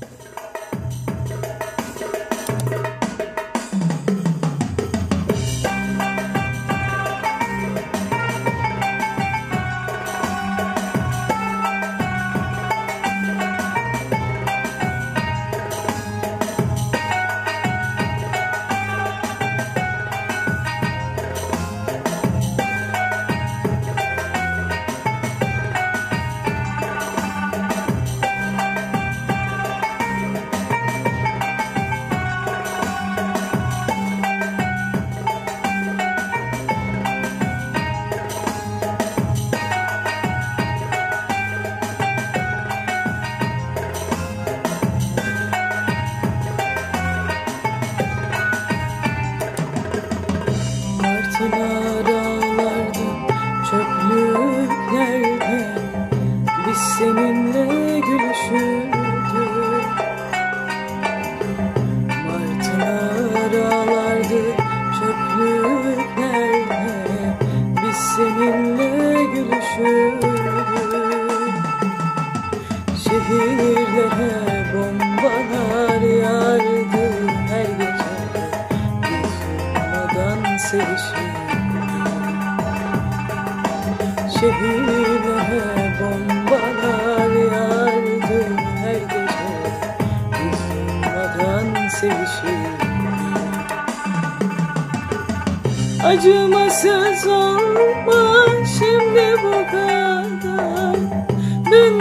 Dağlardı, çöplüklerde biz seninle gülüşürdük. Martılar ağlardı, çöplüklerde biz seninle gülüşürdük. Şehirlere bombalar yağardı her gece, biz durmadan sevişirdik. Şehirlere bombalar yağardı her gece, biz durmadan sevişirdik. Acımasız olma şimdi bu kadar, dün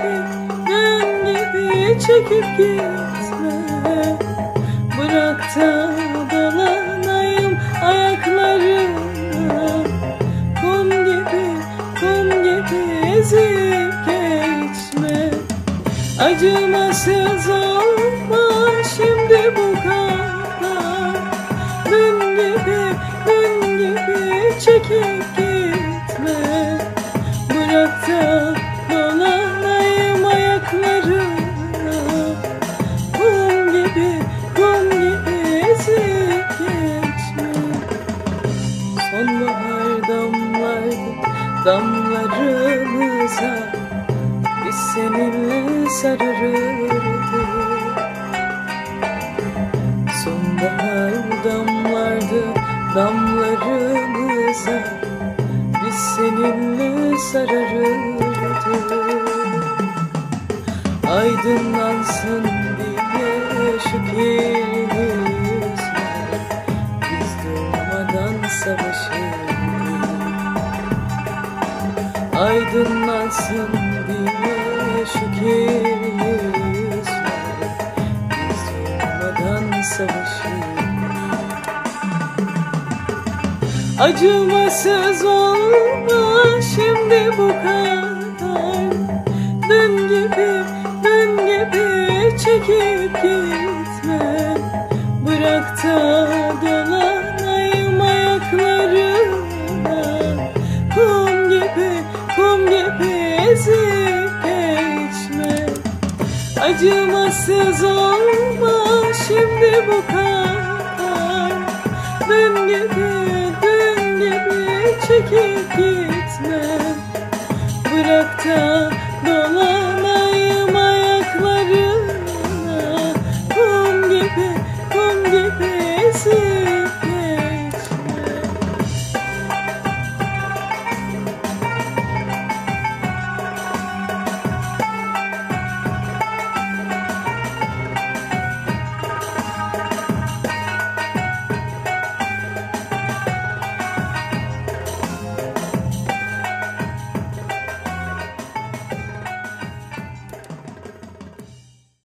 gibi çekip gitme. Bırak da dolanayım ayaklarına, kum gibi ezip geçme. Acımasız olma şimdi bu kadar, dün gibi çekip gitme. Bırak da dolanayım ayaklarına, kum gibi ezip geçme. Sonbahar damlardı damlarımıza, biz seninle sararırdık. Sonbahar damlardı damlarımıza, biz seninle sararırdık. Aydınlansın diye şu kirli yüzler, biz durmadan savaşırdık. Aydınlansın diye şu kirli yüzler, biz durmadan savaşırdık. Acımasız olma şimdi bu kadar, dün gibi çekip gitme. Bırak da dolanayım ayaklarına, kum gibi ezip geçme. Acımasız olma şimdi bu kadar, dün gibi çekip gitme. Bırak da dolan